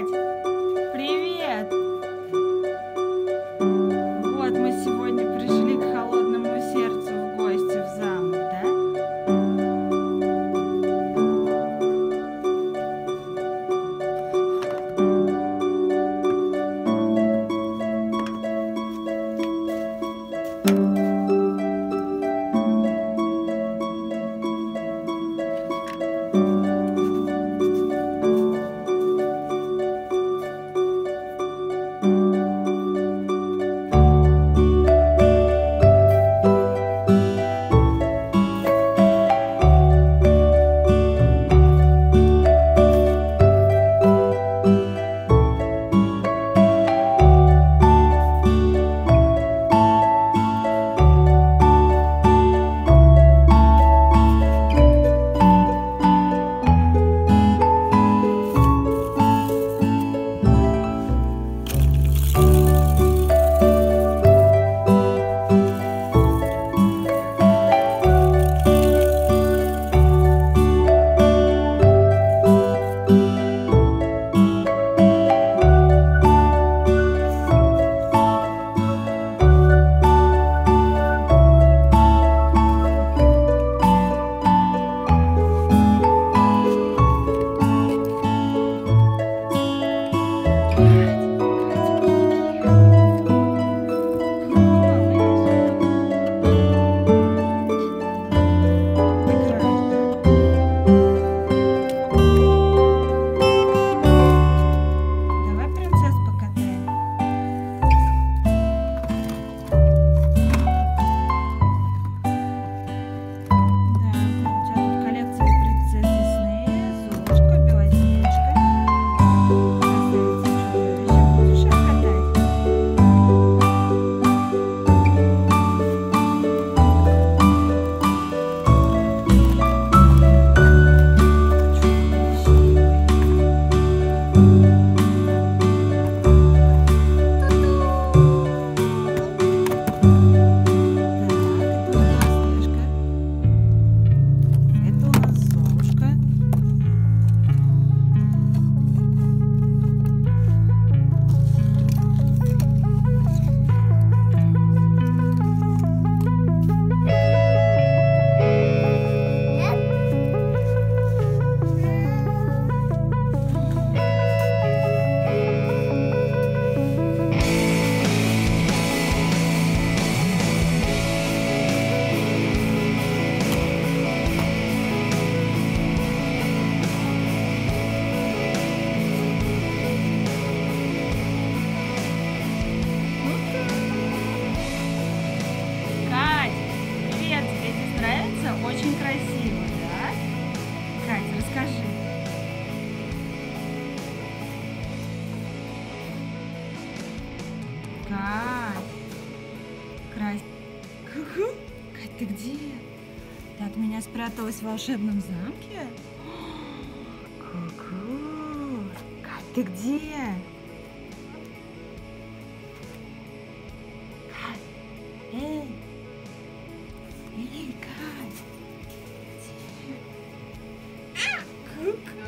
Кать, привет! Вот мы сегодня пришли к холодному сердцу в гости в замок, да? Давай принцесс покатаем. Да, у тебя тут коллекция принцесс Диснея, Золушка, Белоснежка. Красавица, чудовище. Будешь их катать? Это у нас Золушка. Кать, привет, тебе здесь нравится? Очень красиво, да? Кать, расскажи. Кать, Кать, ты где? Ты от меня спряталась в волшебном замке? Ку-ку. Кать, ты где? Кать, эй! Эй, Кать! Где? Ку-ку!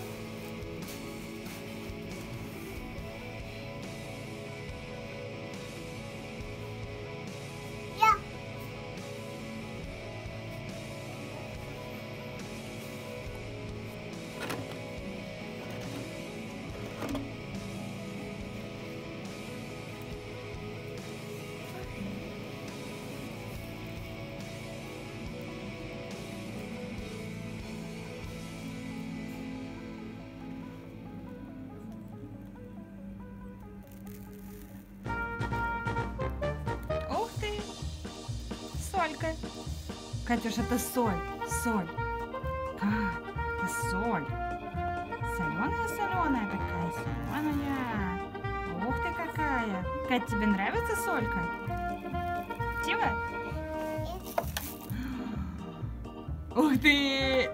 Ух ты! Солька. Катюш, это соль. Соль. Кать, это соль. Соленая-соленая такая, соленая. Ух ты какая. Кать, тебе нравится солька? Тива? Ух ты!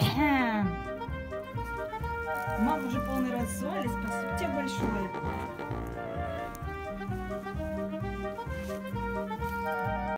Мама уже полный рот соли. Спасибо тебе большое.